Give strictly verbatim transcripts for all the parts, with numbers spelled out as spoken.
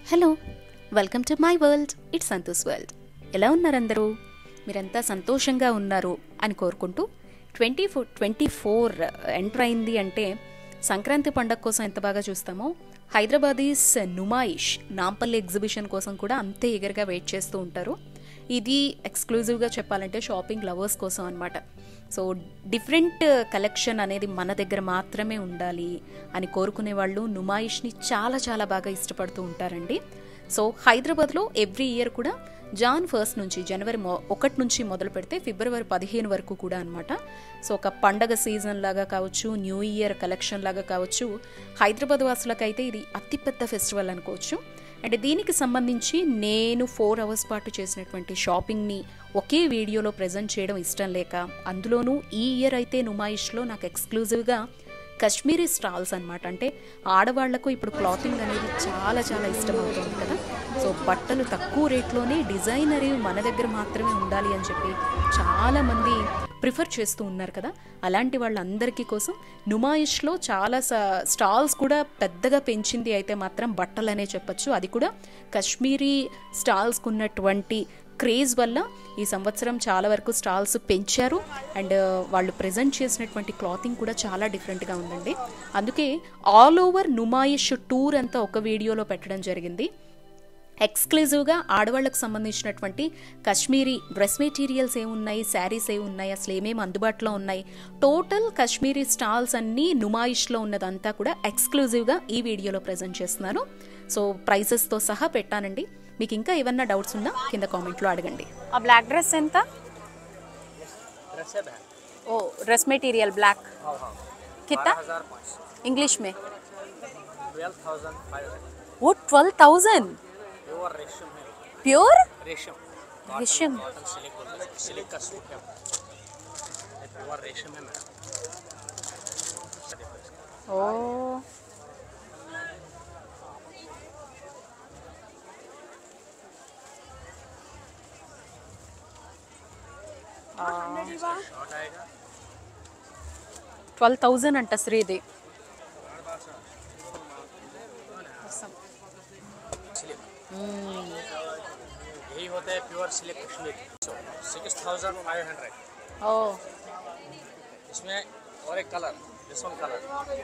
Hello, welcome to my world. It's Santosh world. ఎలా ఉన్నారు అందరూ? మీరంతా సంతోషంగా ఉన్నారు అని కోరుకుంటూ twenty four twenty four enter అయింది అంటే సంక్రాంతి పండగ కోసం ఎంత బాగా చూస్తామో హైదరాబాదీస్ నుమాయిష్ నాంపల్లి ఎగ్జిబిషన్ కోసం కూడా అంతే ఎగరగా వెయిట్ చేస్తూ ఉంటారు. ఇది ఎక్స్క్లూజివ్గా చెప్పాలంటే షాపింగ్ లవర్స్ కోసం అనమాట. సో డిఫరెంట్ కలెక్షన్ అనేది మన దగ్గర మాత్రమే ఉండాలి అని కోరుకునే వాళ్ళు నుమాయిష్ని చాలా చాలా బాగా ఇష్టపడుతూ ఉంటారండి. సో హైదరాబాద్లో ఎవ్రీ ఇయర్ కూడా జాన్ ఫస్ట్ నుంచి జనవరి మొ ఒకటి నుంచి మొదలు పెడితే ఫిబ్రవరి పదిహేను వరకు కూడా అనమాట. సో ఒక పండగ సీజన్ లాగా కావచ్చు, న్యూ ఇయర్ కలెక్షన్ లాగా కావచ్చు, హైదరాబాద్ వాసులకైతే ఇది అతిపెద్ద ఫెస్టివల్ అనుకోవచ్చు. అంటే దీనికి సంబంధించి నేను ఫోర్ అవర్స్ పాటు చేసినటువంటి షాపింగ్ని ఒకే వీడియోలో ప్రజెంట్ చేయడం ఇష్టం లేక, అందులోనూ ఈ ఇయర్ అయితే నుమాయిష్లో నాకు ఎక్స్క్లూజివ్గా కాశ్మీరీ స్టాల్స్ అనమాట. అంటే ఆడవాళ్లకు ఇప్పుడు క్లాతింగ్ అనేది చాలా చాలా ఇష్టం అవుతుంది కదా. సో బట్టలు తక్కువ రేట్లోనే డిజైనరీ మన దగ్గర మాత్రమే ఉండాలి అని చెప్పి చాలామంది ప్రిఫర్ చేస్తూ ఉన్నారు కదా. అలాంటి వాళ్ళందరికీ కోసం నుమాయిష్లో చాలా స్టాల్స్ కూడా పెద్దగా పెంచింది అయితే మాత్రం బట్టలనే చెప్పచ్చు. అది కూడా కాశ్మీరీ స్టాల్స్కు ఉన్నటువంటి క్రేజ్ వల్ల ఈ సంవత్సరం చాలా వరకు స్టాల్స్ పెంచారు. అండ్ వాళ్ళు ప్రజెంట్ చేసినటువంటి క్లాతింగ్ కూడా చాలా డిఫరెంట్గా ఉందండి. అందుకే ఆల్ ఓవర్ నుమాయిష్ టూర్ అంతా ఒక వీడియోలో పెట్టడం జరిగింది. ఎక్స్క్లూజివ్గా ఆడవాళ్ళకు సంబంధించినటువంటి కాశ్మీరీ డ్రెస్ మెటీరియల్స్ ఏమున్నాయి, శారీస్ ఏమున్నాయి, అసలు ఏమేమి అందుబాటులో ఉన్నాయి, టోటల్ కాశ్మీరీ స్టాల్స్ అన్నీ నుమాయిష్లో ఉన్నదంతా కూడా ఎక్స్క్లూజివ్గా ఈ వీడియోలో ప్రజెంట్ చేస్తున్నారు. సో ప్రైసెస్తో సహా పెట్టానండి. మీకు ఇంకా ఏమన్నా డౌట్స్ ఉన్నా కింద కామెంట్లో అడగండి. ఆ బ్లాక్ డ్రెస్ ఎంత? ఓ డ్రెస్ మెటీరియల్ బ్లాక్ कितना इंग्लिश में? वो ट्वेल्व थाउजेंड प्योर रेशम है. प्योर रेशम रेशम कॉटन सिल्क बोलते हैं. सिल्क का सूट है. ये प्योर रेशम है मैडम. ओ शॉर्ट आएगा. ट्वेल्व थाउजेंड अंट श्रीदी यही होता है pure silk Kashmiri. Six thousand five hundred. ओ इसमें और एक कलर, दिस वन कलर.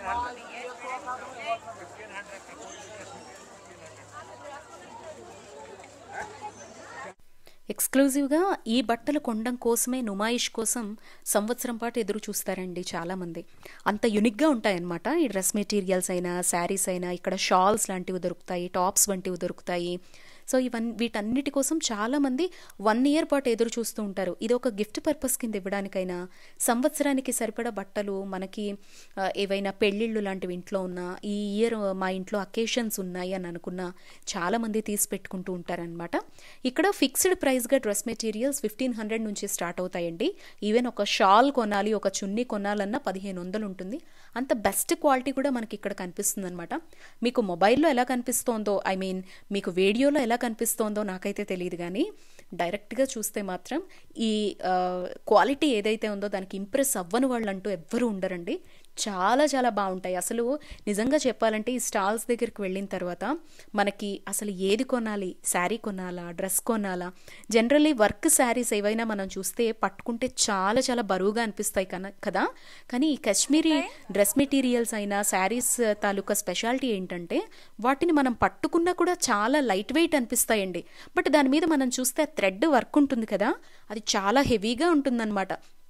ఎక్స్క్లూజివ్గా ఈ బట్టలు కొనడం కోసమే నుమాయిష్ కోసం సంవత్సరం పాటు ఎదురు చూస్తారండి చాలామంది. అంత యునిక్గా ఉంటాయన్నమాట. ఈ డ్రెస్ మెటీరియల్స్ అయినా, శారీస్ అయినా, ఇక్కడ షాల్స్ లాంటివి దొరుకుతాయి, టాప్స్ వంటివి దొరుకుతాయి. సో ఇవన్నీ వీటన్నిటి కోసం చాలామంది వన్ ఇయర్ పాటు ఎదురు చూస్తూ ఉంటారు. ఇది ఒక గిఫ్ట్ పర్పస్ కింద ఇవ్వడానికైనా, సంవత్సరానికి సరిపడా బట్టలు మనకి ఏవైనా పెళ్ళిళ్ళు లాంటివి ఇంట్లో ఉన్నా, ఈ ఇయర్ మా ఇంట్లో అకేషన్స్ ఉన్నాయి అని అనుకున్నా చాలామంది తీసి పెట్టుకుంటూ ఉంటారనమాట. ఇక్కడ ఫిక్స్డ్ ప్రైస్గా డ్రెస్ మెటీరియల్స్ ఫిఫ్టీన్ హండ్రెడ్ నుంచి స్టార్ట్ అవుతాయండి. ఈవెన్ ఒక షాల్ కొనాలి, ఒక చున్నీ కొనాలన్నా పదిహేను వందలు ఉంటుంది. అంత బెస్ట్ క్వాలిటీ కూడా మనకి ఇక్కడ కనిపిస్తుంది అనమాట. మీకు మొబైల్లో ఎలా కనిపిస్తోందో, ఐ మీన్ మీకు వీడియోలో ఎలా కనిపిస్తోందో నాకైతే తెలియదు, కానీ డైరెక్ట్గా చూస్తే మాత్రం ఈ క్వాలిటీ ఏదైతే ఉందో దానికి ఇంప్రెస్ అవ్వని వాళ్ళు అంటూ ఎవ్వరూ ఉండరండి. చాలా చాలా బాగుంటాయి. అసలు నిజంగా చెప్పాలంటే ఈ స్టాల్స్ దగ్గరికి వెళ్ళిన తర్వాత మనకి అసలు ఏది కొనాలి, శారీ కొనాలా, డ్రెస్ కొనాలా, జనరల్లీ వర్క్ శారీస్ ఏవైనా మనం చూస్తే పట్టుకుంటే చాలా చాలా బరువుగా అనిపిస్తాయి కదా. కానీ ఈ కాశ్మీరీ డ్రెస్ మెటీరియల్స్ అయినా, శారీస్ తాలూకా స్పెషాలిటీ ఏంటంటే వాటిని మనం పట్టుకున్నా కూడా చాలా లైట్ వెయిట్ అనిపిస్తాయండి. బట్ దాని మీద మనం చూస్తే థ్రెడ్ వర్క్ ఉంటుంది కదా, అది చాలా హెవీగా ఉంటుందన్నమాట.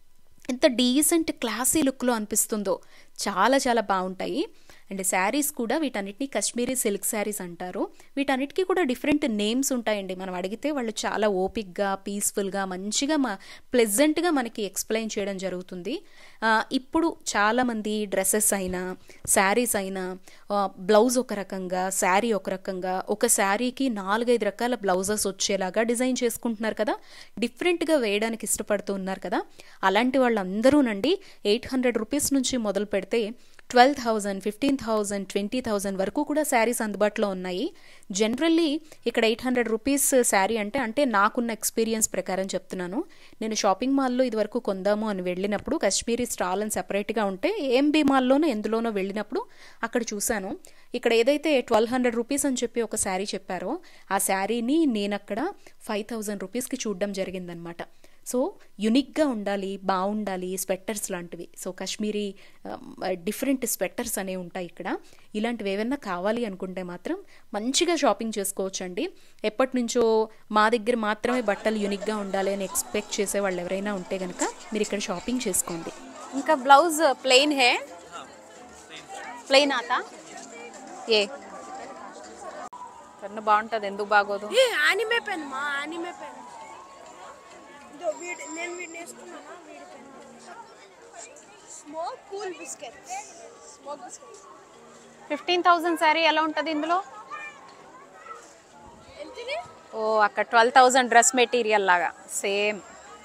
ఎంత డీసెంట్ క్లాసీ లుక్లో అనిపిస్తుందో, చాలా చాలా బాగుంటాయి. అండ్ శారీస్ కూడా వీటన్నిటిని కాశ్మీరీ సిల్క్ శారీస్ అంటారు. వీటన్నిటికీ కూడా డిఫరెంట్ నేమ్స్ ఉంటాయండి. మనం అడిగితే వాళ్ళు చాలా ఓపిక్గా, పీస్ఫుల్గా, మంచిగా మా ప్లెజెంట్గా మనకి ఎక్స్ప్లెయిన్ చేయడం జరుగుతుంది. ఇప్పుడు చాలామంది డ్రెస్సెస్ అయినా, శారీస్ అయినా, బ్లౌజ్ ఒక రకంగా, శారీ ఒక రకంగా, ఒక శారీకి నాలుగైదు రకాల బ్లౌజెస్ వచ్చేలాగా డిజైన్ చేసుకుంటున్నారు కదా, డిఫరెంట్గా వేయడానికి ఇష్టపడుతూ ఉన్నారు కదా. అలాంటి వాళ్ళందరూనండి ఎయిట్ హండ్రెడ్ రూపీస్ నుంచి మొదలు పెడితే twelve thousand fifteen thousand twenty thousand వరకు కూడా శారీస్ అందుబాటులో ఉన్నాయి. జనరల్లీ ఇక్కడ ఎయిట్ హండ్రెడ్ రూపీస్ శారీ అంటే అంటే నాకున్న ఎక్స్పీరియన్స్ ప్రకారం చెప్తున్నాను. నేను షాపింగ్ మాల్లో ఇదివరకు కొందాము అని వెళ్ళినప్పుడు కాశ్మీరీ స్టాల్ అని సెపరేట్గా ఉంటే ఏఎంబీ మాల్లోనో ఎందులోనో వెళ్ళినప్పుడు అక్కడ చూశాను. ఇక్కడ ఏదైతే ట్వెల్వ్ హండ్రెడ్ రూపీస్ అని చెప్పి ఒక శారీ చెప్పారో ఆ శారీని నేను అక్కడ ఫైవ్ థౌజండ్ రూపీస్కి చూడడం జరిగిందనమాట. సో యునిక్గా ఉండాలి, బాగుండాలి, స్వెట్టర్స్ లాంటివి. సో కాశ్మీరీ డిఫరెంట్ స్వెట్టర్స్ అనేవి ఉంటాయి ఇక్కడ. ఇలాంటివి ఏమైనా కావాలి అనుకుంటే మాత్రం మంచిగా షాపింగ్ చేసుకోవచ్చండి. ఎప్పటి నుంచో మా దగ్గర మాత్రమే బట్టలు యునిక్గా ఉండాలి అని ఎక్స్పెక్ట్ చేసే వాళ్ళు ఎవరైనా ఉంటే కనుక మీరు ఇక్కడ షాపింగ్ చేసుకోండి. ఇంకా బ్లౌజ్ ప్లెయిన్ హే ప్లెయిన్ ఆతా ఏ కన్నా బాగుంటుంది, ఎందుకు బాగోదు? యానిమే పెన్ మా యానిమే పెన్ నేను వీడిని వేసుకున్నాను. వీడి పెన్ smoke cool biscuit smoke biscuit fifteen thousand sari ఎలా ఉంటుంది ఇందులో? ఎంతది? ఓ అక్కడ ట్వెల్వ్ థౌజండ్ డ్రెస్ మెటీరియల్ లాగా సేమ్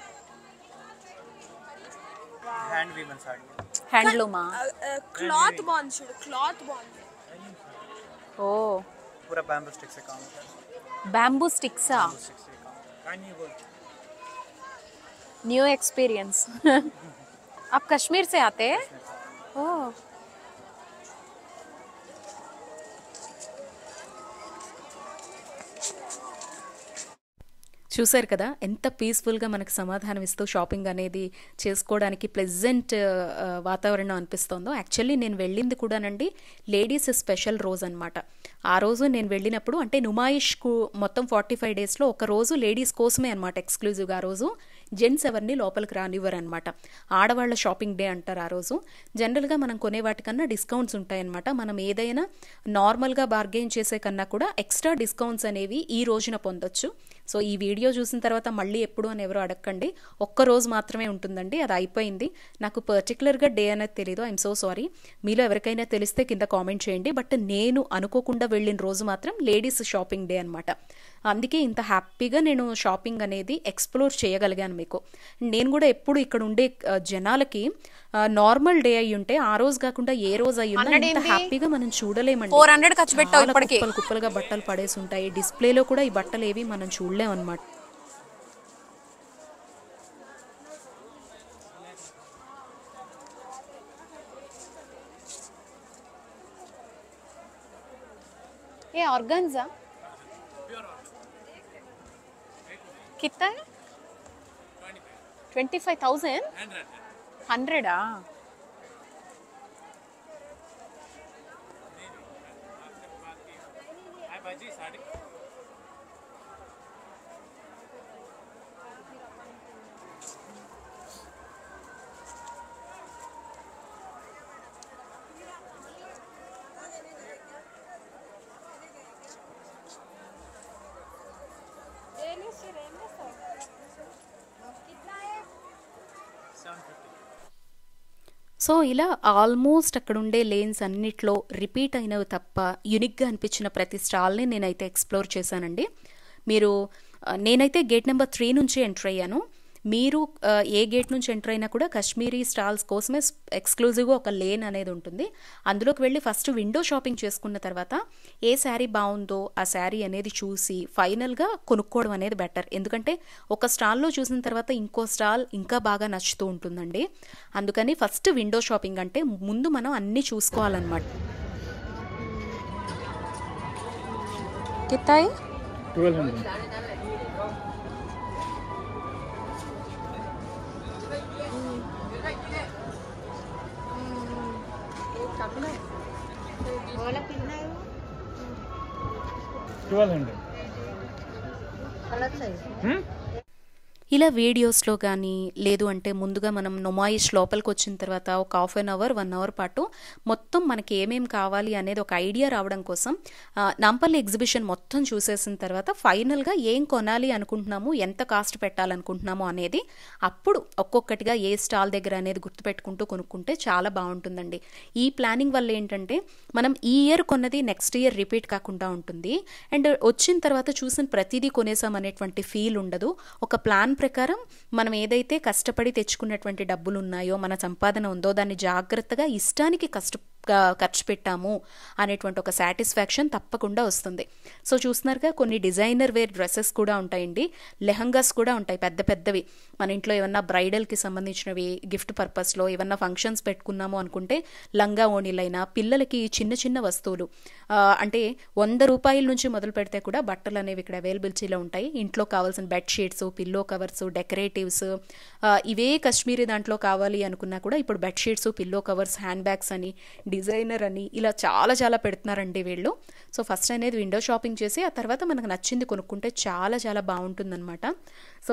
హ్యాండ్ వీవెన్ సారీ. హ్యాండ్లూమా? క్లాత్ బాగుంది చూడు, క్లాత్ బాగుంది. ఓ पूरा बैम्बू स्टिक से काम होता है. बैम्बू स्टिक्सा? स्टिक से काम कानी बोल. New experience. आप कश्मीर से आते हैं? ओह చూసారు కదా ఎంత పీస్ఫుల్గా మనకు సమాధానం ఇస్తూ షాపింగ్ అనేది చేసుకోవడానికి ప్లెజెంట్ వాతావరణం అనిపిస్తుందో. యాక్చువల్లీ నేను వెళ్ళింది కూడానండి లేడీస్ స్పెషల్ రోజు అనమాట. ఆ రోజు నేను వెళ్ళినప్పుడు అంటే నుమాయిష్కు మొత్తం ఫార్టీ ఫైవ్ డేస్లో ఒక రోజు లేడీస్ కోసమే అనమాట ఎక్స్క్లూజివ్గా. ఆ రోజు జెంట్స్ ఎవరిని లోపలికి రానివ్వరు అనమాట. ఆడవాళ్ళ షాపింగ్ డే అంటారు ఆ రోజు. జనరల్గా మనం కొనే వాటికన్నా డిస్కౌంట్స్ ఉంటాయన్నమాట. మనం ఏదైనా నార్మల్గా బార్గెయిన్ చేసే కన్నా కూడా ఎక్స్ట్రా డిస్కౌంట్స్ అనేవి ఈ రోజున పొందొచ్చు. సో ఈ వీడియో చూసిన తర్వాత మళ్ళీ ఎప్పుడు అని ఎవరు అడగండి, ఒక్క రోజు మాత్రమే ఉంటుందండి, అది అయిపోయింది. నాకు పర్టికులర్గా డే అనేది తెలీదు, ఐఎమ్ సో సారీ. మీలో ఎవరికైనా తెలిస్తే కింద కామెంట్ చేయండి. బట్ నేను అనుకోకుండా వెళ్ళిన రోజు మాత్రం లేడీస్ షాపింగ్ డే అనమాట. అందుకే ఇంత హ్యాపీగా నేను షాపింగ్ అనేది ఎక్స్ప్లోర్ చేయగలిగాను మీకు. నేను కూడా ఎప్పుడు ఇక్కడ ఉండే జనాలకి నార్మల్ డే అయ్యి ఉంటే ఆ రోజు కాకుండా ఏ రోజు అయ్యి ఉన్నా ఇంత హ్యాపీగా మనం చూడలేమండి. ఫోర్ హండ్రెడ్ ఖర్చు పెట్టావు ఇప్పటికి. కుప్పలు కుప్పలుగా బట్టలు పడేసి ఉంటాయి. డిస్ప్లేలో కూడా ఈ బట్టలు ఏవి మనం చూడలేం అనమాట. ये ऑर्गेन्जा कितना है? ट्वेंटी फाइव थाउजेंड हंड्रेडा? సో ఇలా ఆల్మోస్ట్ అక్కడ ఉండే లేన్స్ అన్నిట్లో రిపీట్ అయినవి తప్ప యునిక్గా అనిపించిన ప్రతి స్టాల్ని నేనైతే ఎక్స్ప్లోర్ చేశానండి. మీరు నేనైతే గేట్ నెంబర్ త్రీ నుంచి ఎంటర్ అయ్యాను. మీరు ఏ గేట్ నుంచి ఎంటర్ అయినా కూడా కాశ్మీరీ స్టాల్స్ కోసమే ఎక్స్క్లూజివ్గా ఒక లేన్ అనేది ఉంటుంది. అందులోకి వెళ్ళి ఫస్ట్ విండో షాపింగ్ చేసుకున్న తర్వాత ఏ శారీ బాగుందో ఆ శారీ అనేది చూసి ఫైనల్గా కొనుక్కోవడం అనేది బెటర్. ఎందుకంటే ఒక స్టాల్లో చూసిన తర్వాత ఇంకో స్టాల్ ఇంకా బాగా నచ్చుతూ ఉంటుందండి. అందుకని ఫస్ట్ విండో షాపింగ్ అంటే ముందు మనం అన్నీ చూసుకోవాలన్నమాట. कितना ट्वेल्व हंड्रेड. Twelve hundred. ఇలా వీడియోస్లో కానీ లేదు అంటే ముందుగా మనం నుమాయిష్ లోపలికి వచ్చిన తర్వాత ఒక half an hour one hour పాటు మొత్తం మనకి ఏమేమి కావాలి అనేది ఒక ఐడియా రావడం కోసం నాంపల్లి ఎగ్జిబిషన్ మొత్తం చూసేసిన తర్వాత ఫైనల్గా ఏం కొనాలి అనుకుంటున్నాము, ఎంత కాస్ట్ పెట్టాలనుకుంటున్నాము అనేది అప్పుడు ఒక్కొక్కటిగా ఏ స్టాల్ దగ్గర అనేది గుర్తుపెట్టుకుంటూ కొనుక్కుంటే చాలా బాగుంటుందండి. ఈ ప్లానింగ్ వల్ల ఏంటంటే మనం ఈ ఇయర్ కొన్నది నెక్స్ట్ ఇయర్ రిపీట్ కాకుండా ఉంటుంది. అండ్ వచ్చిన తర్వాత చూసిన ప్రతిదీ కొనేసాం అనేటువంటి ఫీల్ ఉండదు. ఒక ప్లాన్ ప్రకారం మనం ఏదైతే కష్టపడి తెచ్చుకున్నటువంటి డబ్బులు ఉన్నాయో, మన సంపాదన ఉందో దాన్ని జాగ్రత్తగా ఇష్టానికి కష్ట ఖర్చు పెట్టాము అనేటువంటి ఒక సాటిస్ఫాక్షన్ తప్పకుండా వస్తుంది. సో చూస్తున్నారుగా కొన్ని డిజైనర్ వేర్ డ్రెస్సెస్ కూడా ఉంటాయండి, లెహంగాస్ కూడా ఉంటాయి పెద్ద పెద్దవి. మన ఇంట్లో ఏమన్నా బ్రైడల్కి సంబంధించినవి గిఫ్ట్ పర్పస్లో ఏమన్నా ఫంక్షన్స్ పెట్టుకున్నాము అనుకుంటే లంగా ఓణీలైనా, పిల్లలకి చిన్న చిన్న వస్తువులు అంటే వంద రూపాయల నుంచి మొదలు పెడితే కూడా బట్టలు అనేవి ఇక్కడ అవైలబిలిటీలో ఉంటాయి. ఇంట్లో కావాల్సిన బెడ్షీట్స్, పిల్లో కవర్స్, డెకరేటివ్స్, ఇవే కాశ్మీరీ దాంట్లో కావాలి అనుకున్నా కూడా ఇప్పుడు bedsheets, pillow covers, hand bags అని, డిజైనర్ అని ఇలా చాలా చాలా పెడుతున్నారండి వీళ్ళు. సో ఫస్ట్ అనేది విండో షాపింగ్ చేసి ఆ తర్వాత మనకు నచ్చింది కొనుక్కుంటే చాలా చాలా బాగుంటుందన్నమాట. సో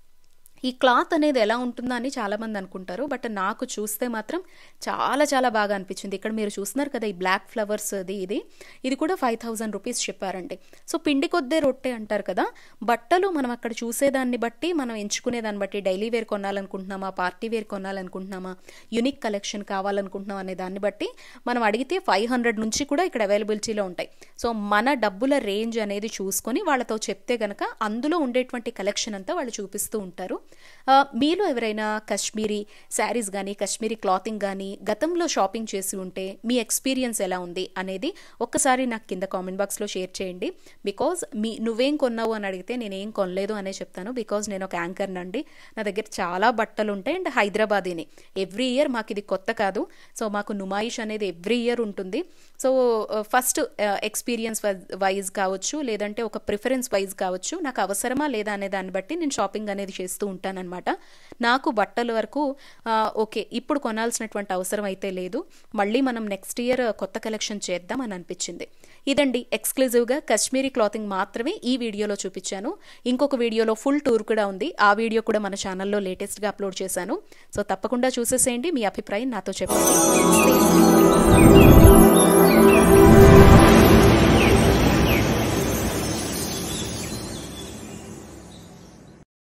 ఈ క్లాత్ అనేది ఎలా ఉంటుందో అని చాలామంది అనుకుంటారు, బట్ నాకు చూస్తే మాత్రం చాలా చాలా బాగా అనిపించింది. ఇక్కడ మీరు చూస్తున్నారు కదా ఈ బ్లాక్ ఫ్లవర్స్ అది ఇది ఇది కూడా ఫైవ్ థౌజండ్ రూపీస్ చెప్పారండి. సో పిండి కొద్దే రొట్టె అంటారు కదా, బట్టలు మనం అక్కడ చూసేదాన్ని బట్టి మనం ఎంచుకునేదాన్ని బట్టి డైలీ వేర్ కొనాలనుకుంటున్నామా, పార్టీ వేర్ కొనాలనుకుంటున్నామా, యూనిక్ కలెక్షన్ కావాలనుకుంటున్నాం అనే దాన్ని బట్టి మనం అడిగితే ఫైవ్ హండ్రెడ్ నుంచి కూడా ఇక్కడ అవైలబిలిటీలో ఉంటాయి. సో మన డబ్బుల రేంజ్ అనేది చూసుకొని వాళ్ళతో చెప్తే గనక అందులో ఉండేటువంటి కలెక్షన్ అంతా వాళ్ళు చూపిస్తూ ఉంటారు. మీలో ఎవరైనా కాశ్మీరీ శారీస్ కానీ కాశ్మీరీ క్లాతింగ్ కానీ గతంలో షాపింగ్ చేసి ఉంటే మీ ఎక్స్పీరియన్స్ ఎలా ఉంది అనేది ఒక్కసారి నాకు కింద కామెంట్ బాక్స్లో షేర్ చేయండి. బికాజ్ మీ నువ్వేం కొన్నావు అని అడిగితే నేనేం కొనలేదు అనే చెప్తాను. బికాజ్ నేను ఒక యాంకర్ నండి, నా దగ్గర చాలా బట్టలు ఉంటాయి అండ్ హైదరాబాదీని ఎవ్రీ ఇయర్ మాకు ఇది కొత్త కాదు. సో మాకు నుమాయిష్ అనేది ఎవ్రీ ఇయర్ ఉంటుంది. సో ఫస్ట్ ఎక్స్పీరియన్స్ వైజ్ కావచ్చు లేదంటే ఒక ప్రిఫరెన్స్ వైజ్ కావచ్చు, నాకు అవసరమా లేదా అనే దాన్ని బట్టి నేను షాపింగ్ అనేది చేస్తూ ఉంటాను అనమాట. నాకు బట్టల వరకు ఓకే ఇప్పుడు కొనాల్సినటువంటి అవసరం అయితే లేదు, మళ్ళీ మనం నెక్స్ట్ ఇయర్ కొత్త కలెక్షన్ చేద్దాం అని అనిపించింది. ఇదండి ఎక్స్క్లూజివ్గా కాశ్మీరీ క్లాతింగ్ మాత్రమే ఈ వీడియోలో చూపించాను. ఇంకొక వీడియోలో ఫుల్ టూర్ కూడా ఉంది, ఆ వీడియో కూడా మన ఛానల్లో లేటెస్ట్గా అప్లోడ్ చేశాను. సో తప్పకుండా చూసేసేయండి, మీ అభిప్రాయం నాతో చెప్పండి.